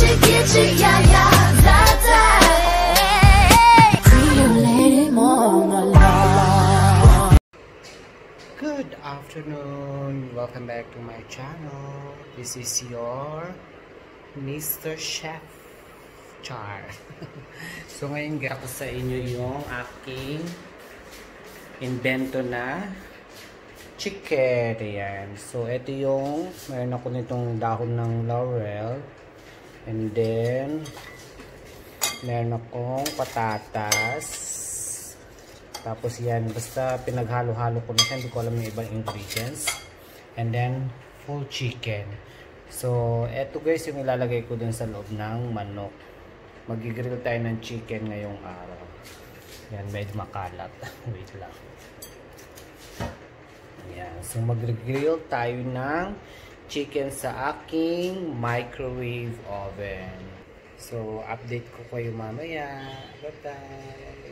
Good afternoon, welcome back to my channel. This is your Mr. Chef Char. So ngayon gaya ko sa inyo yung aking invento na chicken. Ayan. So ito yung meron ako nitong dahon ng laurel, and then meron akong patatas. Tapos yan, basta pinaghalo-halo ko na siya, hindi ko alam yung ibang ingredients. And then, full chicken. So, eto guys yung ilalagay ko dun sa loob ng manok. Mag-grill tayo ng chicken ngayong araw. Yan, medyo makalat. Wait lang. Yan, so mag-grill tayo ng chicken sa aking microwave oven. So, update ko kayo mamaya. Bye-bye!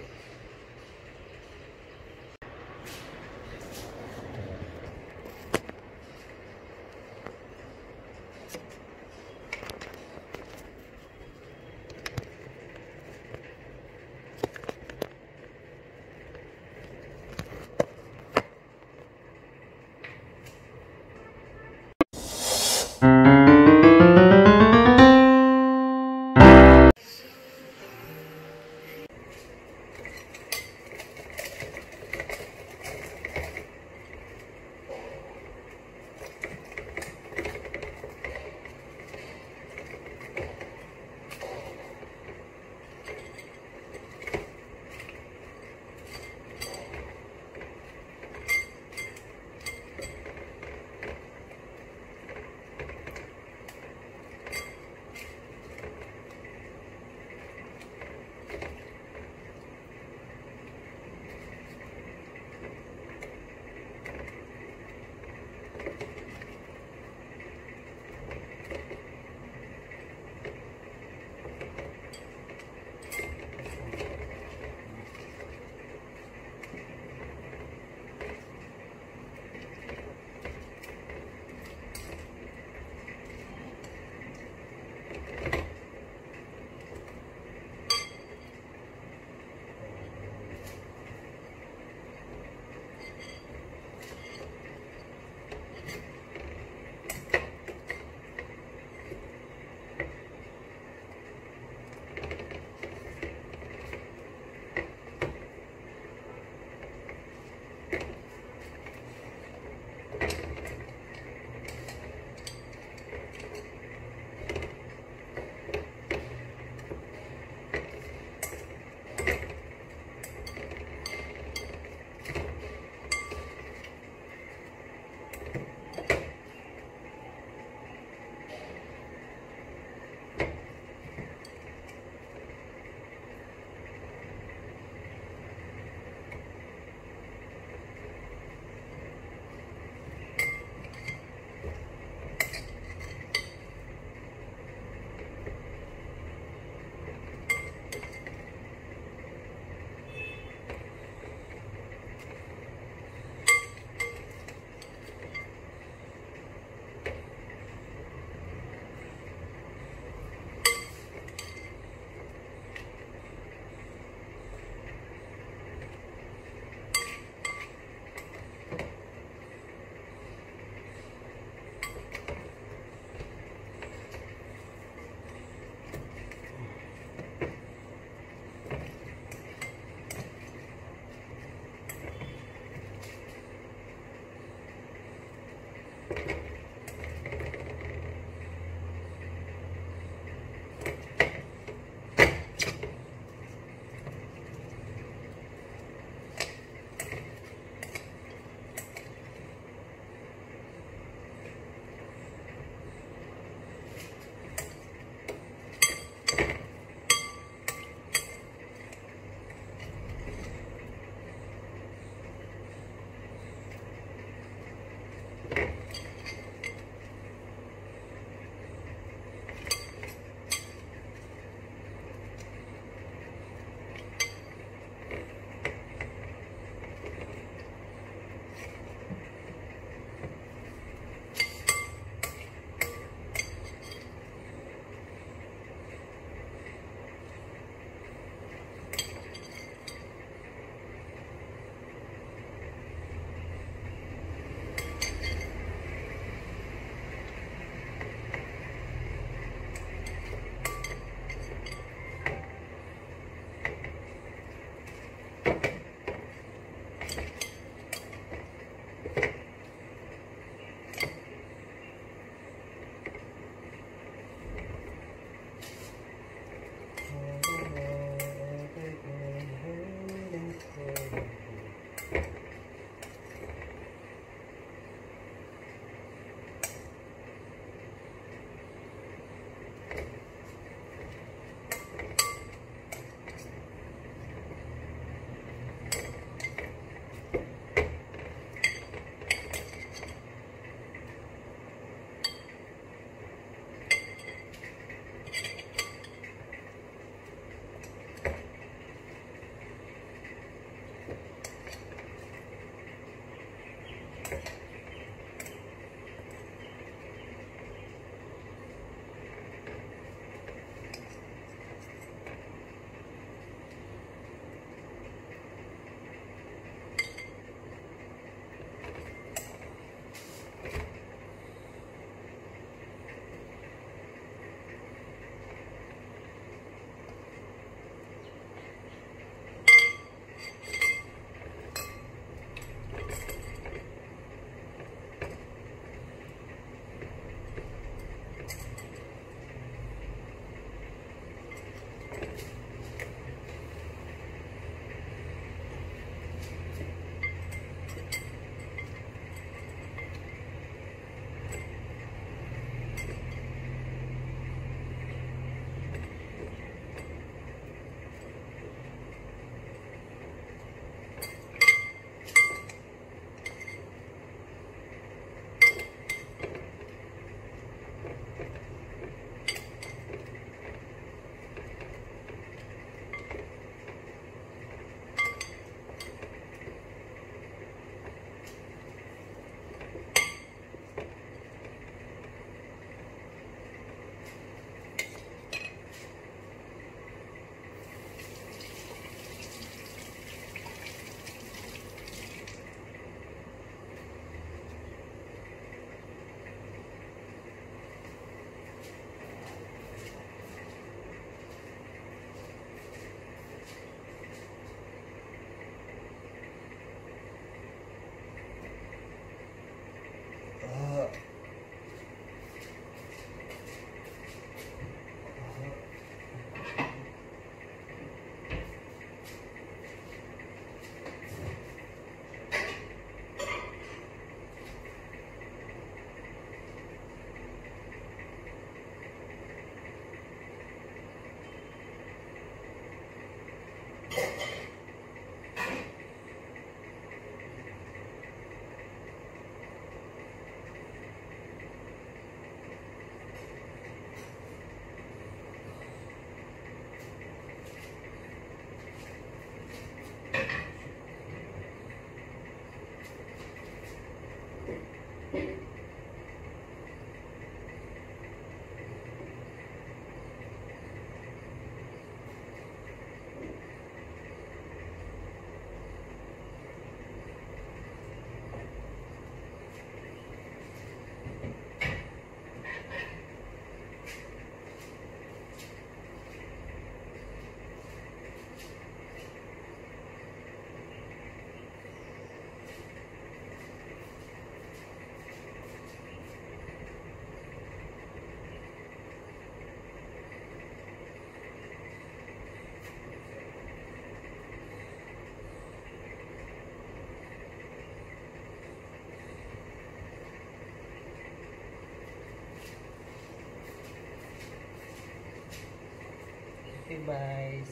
Okay, guys.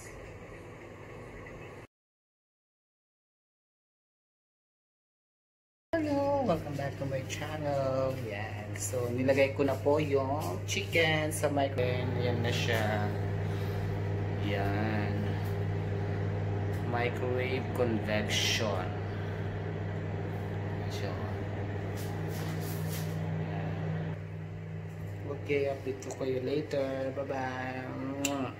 Hello! Welcome back to my channel. Yan. So, nilagay ko na po yung chicken sa microwave. Ayan na siya. Yan. Microwave convection. So, okay, update ko kayo later. Bye-bye.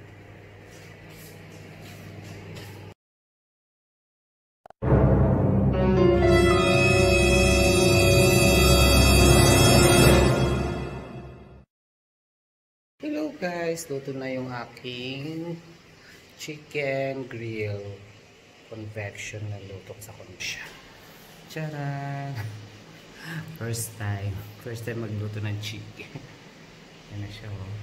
Hello guys, luto na yung aking chicken grill convection na luto sa konsiya. Tcharan! First time magluto ng chicken. Yan na siya, oh.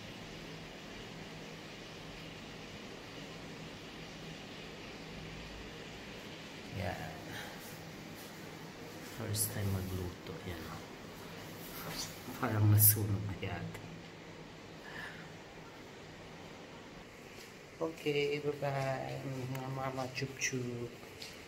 Yan. First time magluto. Yan, oh. Parang nasunog na yata. Okay, bye-bye. Mama chup chup.